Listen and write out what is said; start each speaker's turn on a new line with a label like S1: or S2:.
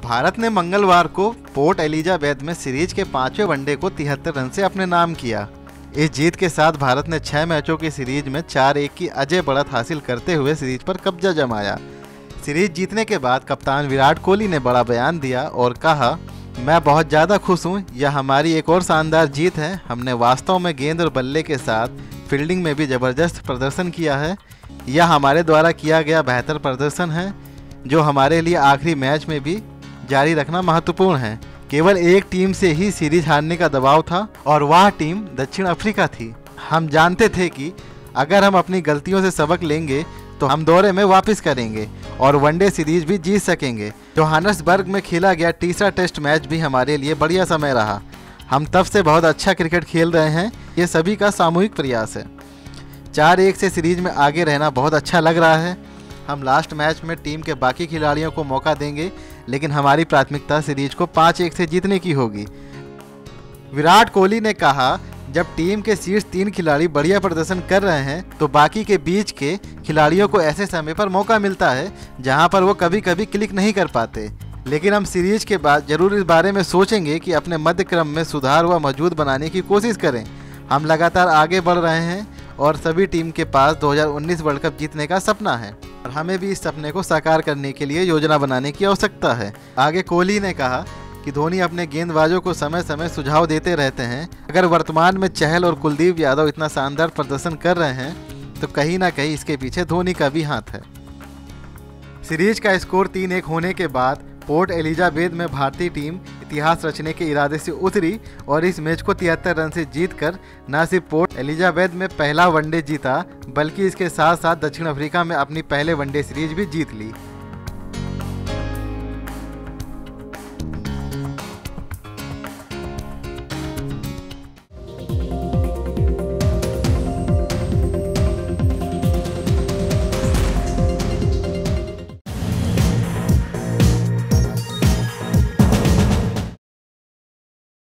S1: भारत ने मंगलवार को पोर्ट एलिजाबेथ में सीरीज के 5वें वनडे को 73 रन से अपने नाम किया। इस जीत के साथ भारत ने 6 मैचों की सीरीज में 4-1 की अजय बढ़त हासिल करते हुए सीरीज पर कब्जा जमाया। सीरीज जीतने के बाद कप्तान विराट कोहली ने बड़ा बयान दिया और कहा, मैं बहुत ज़्यादा खुश हूँ, यह हमारी एक और शानदार जीत है। हमने वास्तव में गेंद और बल्ले के साथ फील्डिंग में भी ज़बरदस्त प्रदर्शन किया है। यह हमारे द्वारा किया गया बेहतर प्रदर्शन है, जो हमारे लिए आखिरी मैच में भी जारी रखना महत्वपूर्ण है। केवल एक टीम से ही सीरीज हारने का दबाव था और वह टीम दक्षिण अफ्रीका थी। हम जानते थे कि अगर हम अपनी गलतियों से सबक लेंगे तो हम दौरे में वापस करेंगे और वनडे सीरीज भी जीत सकेंगे। जोहान्सबर्ग में खेला गया तीसरा टेस्ट मैच भी हमारे लिए बढ़िया समय रहा। हम तब से बहुत अच्छा क्रिकेट खेल रहे हैं। ये सभी का सामूहिक प्रयास है। 4-1 से सीरीज में आगे रहना बहुत अच्छा लग रहा है। हम लास्ट मैच में टीम के बाकी खिलाड़ियों को मौका देंगे, लेकिन हमारी प्राथमिकता सीरीज को 5-1 से जीतने की होगी। विराट कोहली ने कहा, जब टीम के शीर्ष 3 खिलाड़ी बढ़िया प्रदर्शन कर रहे हैं तो बाकी के बीच के खिलाड़ियों को ऐसे समय पर मौका मिलता है जहां पर वो कभी कभी क्लिक नहीं कर पाते। लेकिन हम सीरीज के बाद जरूर इस बारे में सोचेंगे कि अपने मध्य क्रम में सुधार व मजबूत बनाने की कोशिश करें। हम लगातार आगे बढ़ रहे हैं और सभी टीम के पास 2019 वर्ल्ड कप जीतने का सपना है और हमें भी इस सपने को साकार करने के लिए योजना बनाने की आवश्यकता है। आगे कोहली ने कहा कि धोनी अपने गेंदबाजों को समय समय सुझाव देते रहते हैं। अगर वर्तमान में चहल और कुलदीप यादव इतना शानदार प्रदर्शन कर रहे हैं तो कहीं ना कहीं इसके पीछे धोनी का भी हाथ है। सीरीज का स्कोर 3-1 होने के बाद पोर्ट एलिजाबेथ में भारतीय टीम इतिहास रचने के इरादे से उतरी और इस मैच को 73 रन से जीतकर न सिर्फ पोर्ट एलिजाबेथ में पहला वनडे जीता, बल्कि इसके साथ साथ दक्षिण अफ्रीका में अपनी पहले वनडे सीरीज भी जीत ली।